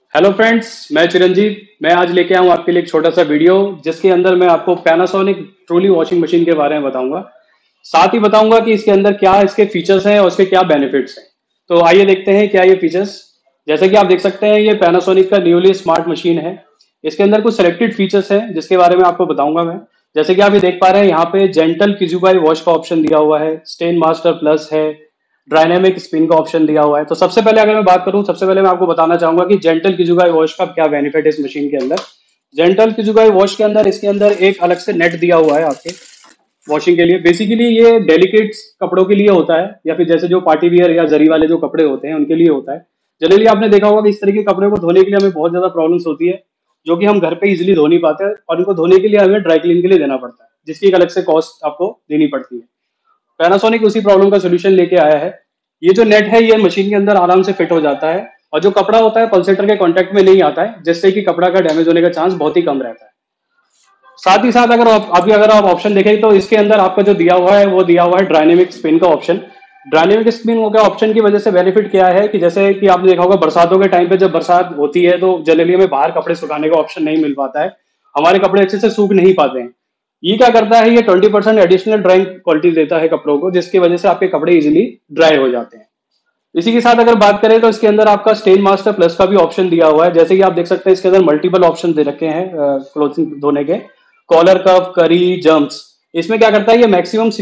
Hello friends, मैं चिरंजीव। मैं आज लेके आऊँ आपके लिए एक छोटा सा वीडियो जिसके अंदर मैं आपको पैनासोनिक ट्रूली वॉशिंग मशीन के बारे में बताऊंगा। साथ ही बताऊंगा कि इसके अंदर क्या इसके फीचर्स हैं और उसके क्या बेनिफिट्स हैं। तो आइए देखते हैं क्या ये फीचर्स। जैसे कि आप देख सकते हैं, ये पैनासोनिक का न्यूली स्मार्ट मशीन है। इसके अंदर कुछ सेलेक्टेड फीचर्स हैं जिसके बारे में आपको बताऊंगा मैं। जैसे कि आप ये देख पा रहे हैं, यहाँ पे जेंटल किजुबाई वॉश का ऑप्शन दिया हुआ है, स्टेन मास्टर प्लस है, डायनेमिक स्पिन का ऑप्शन दिया हुआ है। तो सबसे पहले अगर मैं बात करूं, सबसे पहले मैं आपको बताना चाहूंगा कि जेंटल किजुगाई वॉश का क्या बेनिफिट है इस मशीन के अंदर। जेंटल किजुगाई वॉश के अंदर, इसके अंदर एक अलग से नेट दिया हुआ है आपके वॉशिंग के लिए। बेसिकली ये डेलिकेट कपड़ों के लिए होता है, या फिर जैसे जो पार्टी वियर या जरी वाले जो कपड़े होते हैं उनके लिए होता है। जनरली आपने देखा होगा कि इस तरह के कपड़े को धोने के लिए हमें बहुत ज्यादा प्रॉब्लम्स होती है, जो कि हम घर पे इजिली धो नहीं पाते हैं, और इनको धोने के लिए हमें ड्राई क्लीन के लिए देना पड़ता है, जिसकी एक अलग से कॉस्ट आपको देनी पड़ती है। पैनासोनिक उसी प्रॉब्लम का सोल्यूशन लेके आया है। ये जो नेट है ये मशीन के अंदर आराम से फिट हो जाता है, और जो कपड़ा होता है पल्सेटर के कांटेक्ट में नहीं आता है, जिससे कि कपड़ा का डैमेज होने का चांस बहुत ही कम रहता है। साथ ही साथ अगर आप ऑप्शन देखें तो इसके अंदर आपका जो दिया हुआ है वो दिया हुआ है डायनेमिक स्पिन का ऑप्शन। डायनेमिक स्पिन का ऑप्शन की वजह से बेनिफिट क्या है कि जैसे कि आपने देखा होगा बरसातों के टाइम पे जब बरसात होती है तो जनरली हमें बाहर कपड़े सुखाने का ऑप्शन नहीं मिल पाता है, हमारे कपड़े अच्छे से सूख नहीं पाते हैं। ये क्या करता है, ये 20% एडिशनल ड्राइंग क्वालिटी देता है कपड़ों को, जिसकी वजह से आपके कपड़े इजिली ड्राई हो जाते हैं। इसी के साथ अगर बात करें तो इसके अंदर आपका स्टेन मास्टर प्लस का भी ऑप्शन दिया हुआ है। जैसे कि आप देख सकते हैं, इसके अंदर मल्टीपल ऑप्शन दे रखे हैं क्लोथिंग धोने के। कॉलर कफ, करी, जम्प्स। इसमें क्या करता है, ये मैक्सिमम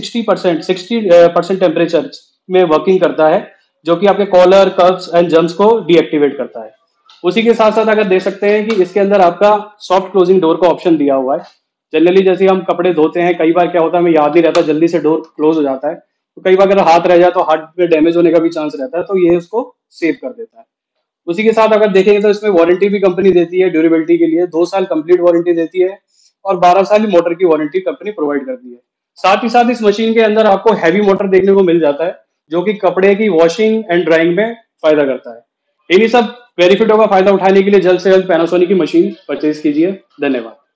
60% टेम्परेचर में वर्किंग करता है, जो कि आपके कॉलर कफ्स एंड जम्प्स को डीएक्टिवेट करता है। उसी के साथ साथ अगर देख सकते हैं कि इसके अंदर आपका सॉफ्ट क्लोजिंग डोर का ऑप्शन दिया हुआ है। जनरली जैसे हम कपड़े धोते हैं, कई बार क्या होता है हमें याद नहीं रहता, जल्दी से डोर क्लोज हो जाता है, तो कई बार अगर हाथ रह जाए तो हाथ में डैमेज होने का भी चांस रहता है, तो ये उसको सेव कर देता है। उसी के साथ अगर देखेंगे तो इसमें वारंटी भी कंपनी देती है। ड्यूरेबिलिटी के लिए 2 साल कंप्लीट वारंटी देती है, और 12 साल मोटर की वारंटी कंपनी प्रोवाइड करती है। साथ ही साथ इस मशीन के अंदर आपको हैवी मोटर देखने को मिल जाता है, जो कि कपड़े की वॉशिंग एंड ड्राइंग में फायदा करता है। इन्हीं सब बेनिफिटों का फायदा उठाने के लिए जल्द से जल्द पैनासोनिक की मशीन परचेज कीजिए। धन्यवाद।